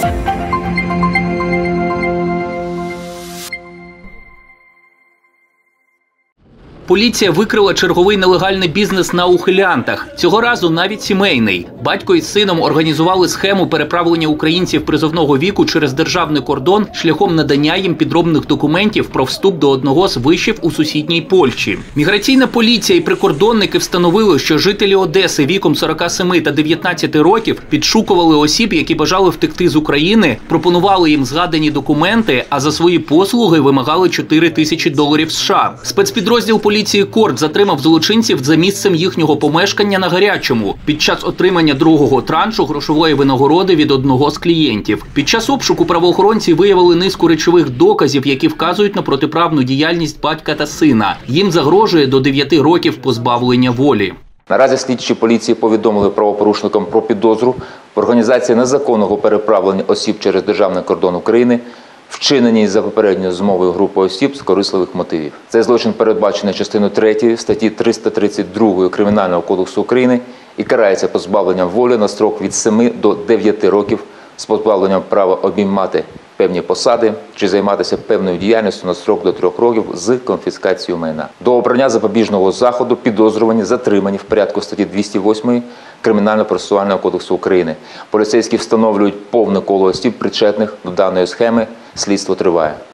Поліція викрила черговий нелегальний бізнес на ухилянтах. Цього разу навіть сімейний. Батько із сином організували схему переправлення українців призовного віку через державний кордон шляхом надання їм підробних документів про вступ до одного з вишів у сусідній Польщі. Міграційна поліція і прикордонники встановили, що жителі Одеси віком 47 та 19 років підшукували осіб, які бажали втекти з України, пропонували їм згадані документи, а за свої послуги вимагали $4000 США. Спецпідрозділ поліції «Корд» затримав злочинців за місцем їхнього помешкання на Гарячому під час отримання другого траншу грошової винагороди від одного з клієнтів. Під час обшуку правоохоронці виявили низку речових доказів, які вказують на протиправну діяльність батька та сина. Їм загрожує до 9 років позбавлення волі. Наразі слідчі поліції повідомили правопорушникам про підозру в організації незаконного переправлення осіб через державний кордон України, вчинені за попередньою змовою групи осіб з корисливих мотивів. Цей злочин передбачений частиною 3 статті 332 Кримінального кодексу України і карається позбавленням волі на строк від 7 до 9 років з позбавленням права обіймати певні посади чи займатися певною діяльністю на строк до 3 років з конфіскацією майна. До обрання запобіжного заходу підозрювані затримані в порядку статті 208 Кримінально-процесуального кодексу України. Поліцейські встановлюють повне коло осіб, причетних до даної схеми. Слідство триває.